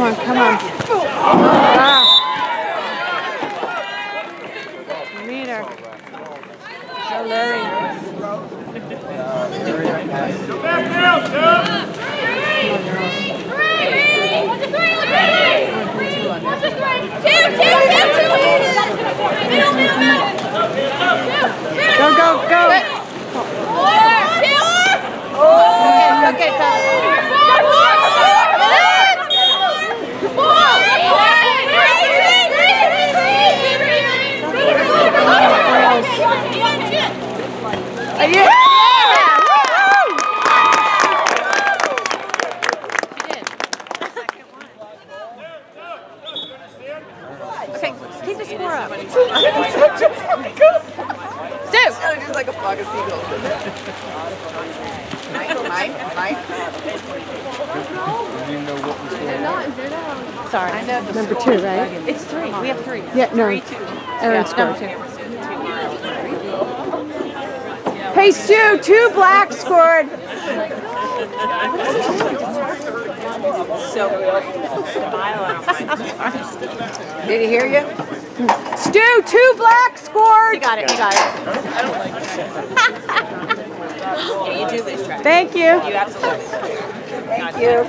on, come on. Ah. Leader. So Larry. Go, go, go. Okay, Okay, keep the score up. Stu! Just like a flock of seagulls. Mike. Sorry. I know Number 2, right? It's 3. We have 3. Yeah, no. 3-2. Aaron Number 2. Hey, Stu, 2 blacks scored. Did he hear you? Stu, 2 blacks scored. You got it, you got it. Yeah, you do this track. Thank you. You absolutely. Thank you.